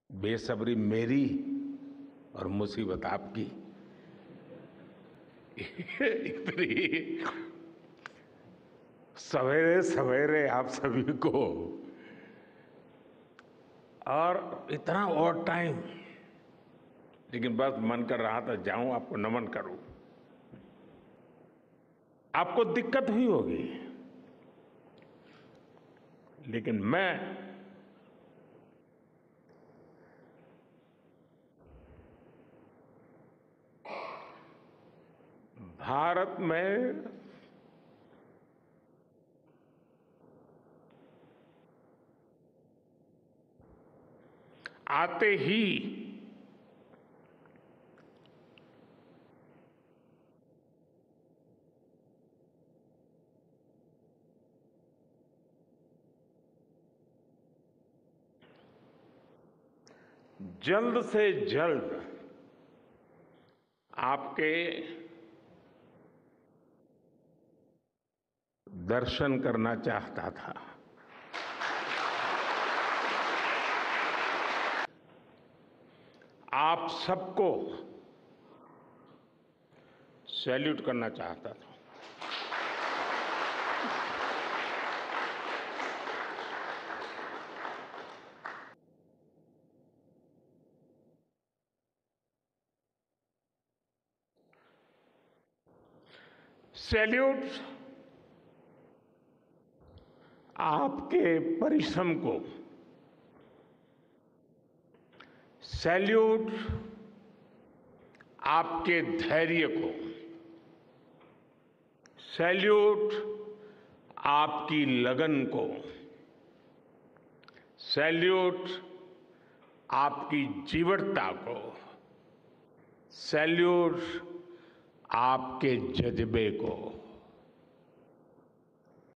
बेसब्री मेरी और मुसीबत आपकी। इतनी सवेरे सवेरे आप सभी को और इतना और टाइम, लेकिन बस मन कर रहा था जाऊं आपको नमन करूं। आपको दिक्कत हुई होगी, लेकिन मैं भारत में आते ही जल्द से जल्द आपके दर्शन करना चाहता था। आप सबको सैल्यूट करना चाहता था। सैल्यूट आपके परिश्रम को, सैल्यूट आपके धैर्य को, सैल्यूट आपकी लगन को, सैल्यूट आपकी जीवटता को, सैल्यूट आपके जज्बे को।